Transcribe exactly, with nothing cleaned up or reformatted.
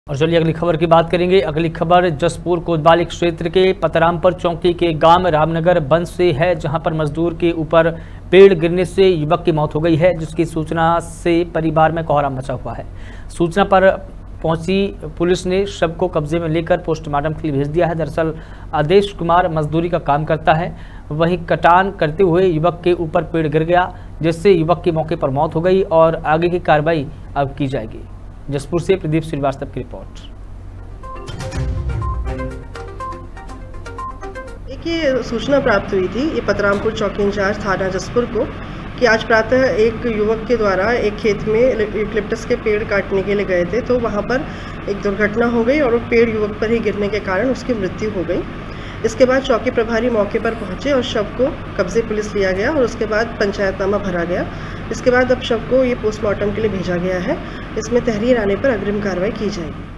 और चलिए अगली खबर की बात करेंगे। अगली खबर जसपुर कोतवाली क्षेत्र के पतरामपुर चौकी के गांव रामनगर बंद से है, जहां पर मजदूर के ऊपर पेड़ गिरने से युवक की मौत हो गई है, जिसकी सूचना से परिवार में कोहराम मचा हुआ है। सूचना पर पहुंची पुलिस ने शव को कब्जे में लेकर पोस्टमार्टम के लिए भेज दिया है। दरअसल आदेश कुमार मजदूरी का काम करता है, वहीं कटान करते हुए युवक के ऊपर पेड़ गिर गया, जिससे युवक की मौके पर मौत हो गई और आगे की कार्रवाई अब की जाएगी। जसपुर से प्रदीप श्रीवास्तव की रिपोर्ट। देखिए, सूचना प्राप्त हुई थी ये पतरामपुर चौकी इंचार्ज थाना जसपुर को कि आज प्रातः एक युवक के द्वारा एक खेत में यूकलिप्टस के पेड़ काटने के लिए गए थे, तो वहां पर एक दुर्घटना हो गई और वो पेड़ युवक पर ही गिरने के कारण उसकी मृत्यु हो गई। इसके बाद चौकी प्रभारी मौके पर पहुंचे और शव को कब्जे पुलिस लिया गया और उसके बाद पंचायतनामा भरा गया। इसके बाद अब शव को ये पोस्टमार्टम के लिए भेजा गया है। इसमें तहरीर आने पर अग्रिम कार्रवाई की जाएगी।